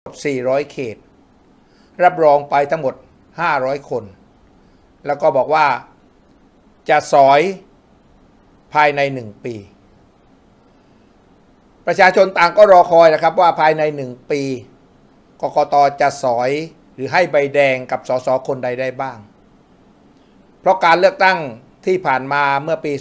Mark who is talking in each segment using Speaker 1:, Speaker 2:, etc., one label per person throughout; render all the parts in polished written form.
Speaker 1: 400 เขตรับรองไปทั้งหมด500 คนแล้วก็บอกว่าจะสอยภายใน1 ปีประชาชนต่างก็รอคอยนะครับว่าภายใน1 ปีกกต.จะสอยหรือให้ใบแดงกับสสคนใดได้บ้างเพราะการเลือกตั้งที่ผ่านมาเมื่อปี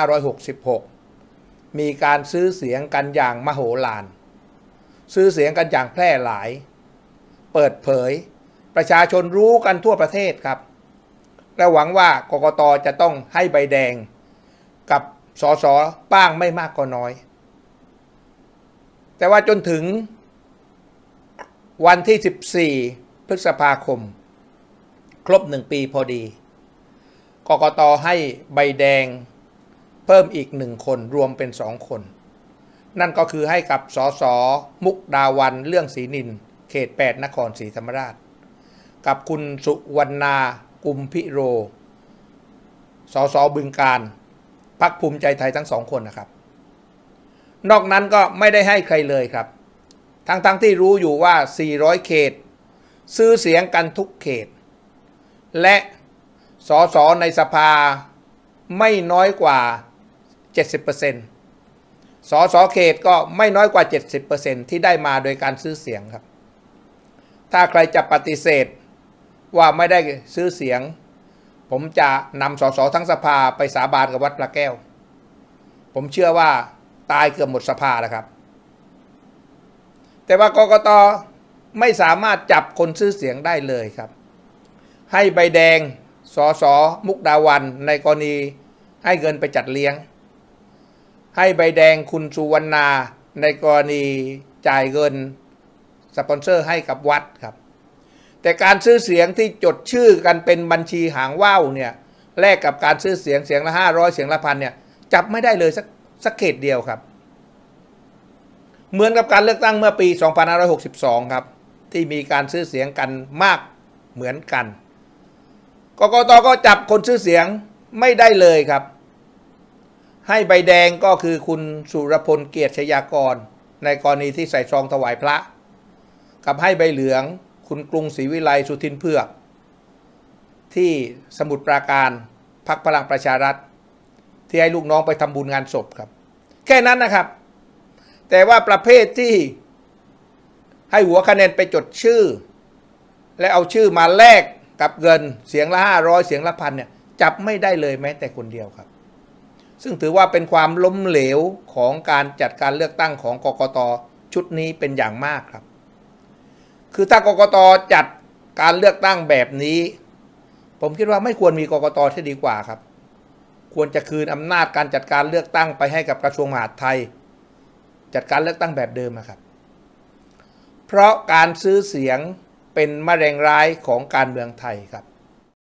Speaker 1: 2566 มีการซื้อเสียงกันอย่างมโหฬารซื้อเสียงกันอย่างแพร่หลายเปิดเผยประชาชนรู้กันทั่วประเทศครับและหวังว่ากกต.จะต้องให้ใบแดงกับสสบ้างไม่มากก็น้อยแต่ว่าจนถึงวันที่ 14 พฤษภาคมครบ1 ปีพอดีกกต.ให้ใบแดงเพิ่มอีก1 คนรวมเป็น2 คนนั่นก็คือให้กับสสมุกดาวันเรื่องศรีนินเขต 8 นครศรีธรรมราชกับคุณสุวรรณากุมพิโรสสบึงกาฬพรรคภูมิใจไทยทั้ง2 คนนะครับนอกนั้นก็ไม่ได้ให้ใครเลยครับทั้งที่รู้อยู่ว่า400 เขตซื้อเสียงกันทุกเขตและสสในสภาไม่น้อยกว่า 70% สสเขตก็ไม่น้อยกว่า 70% ที่ได้มาโดยการซื้อเสียงครับถ้าใครจะปฏิเสธว่าไม่ได้ซื้อเสียงผมจะนำสสทั้งสภาไปสาบานกับวัดพระแก้วผมเชื่อว่าตายเกือบหมดสภาแล้วครับแต่ว่ากกต.ไม่สามารถจับคนซื้อเสียงได้เลยครับให้ใบแดงสสมุกดาวันในกรณีให้เงินไปจัดเลี้ยงให้ใบแดงคุณสุวรรณาในกรณีจ่ายเงินสปอนเซอร์ให้กับวัดครับแต่การซื้อเสียงที่จดชื่อกันเป็นบัญชีหางว่าวเนี่ยแลกกับการซื้อเสียงละ500เสียงละ1,000เนี่ยจับไม่ได้เลยสักเขตเดียวครับเหมือนกับการเลือกตั้งเมื่อปี 2562 ครับที่มีการซื้อเสียงกันมากเหมือนกันกกต.ก็จับคนซื้อเสียงไม่ได้เลยครับให้ใบแดงก็คือคุณสุรพลเกียรติชยากรในกรณีที่ใส่ซองถวายพระกับให้ใบเหลืองคุณกรุงศรีวิไลสุทินเผือกที่สมุทรปราการพรรคพลังประชารัฐที่ให้ลูกน้องไปทำบุญงานศพครับแค่นั้นนะครับแต่ว่าประเภทที่ให้หัวคะแนนไปจดชื่อและเอาชื่อมาแลกกับเงินเสียงละ500เสียงละ1,000เนี่ยจับไม่ได้เลยแม้แต่คนเดียวครับซึ่งถือว่าเป็นความล้มเหลวของการจัดการเลือกตั้งของกกต.ชุดนี้เป็นอย่างมากครับคือถ้ากกต.จัดการเลือกตั้งแบบนี้ผมคิดว่าไม่ควรมีกกต.ที่ดีกว่าครับควรจะคืนอำนาจการจัดการเลือกตั้งไปให้กับกระทรวงมหาดไทยจัดการเลือกตั้งแบบเดิมนะครับเพราะการซื้อเสียงเป็นมะเร็งร้ายของการเมืองไทยครับ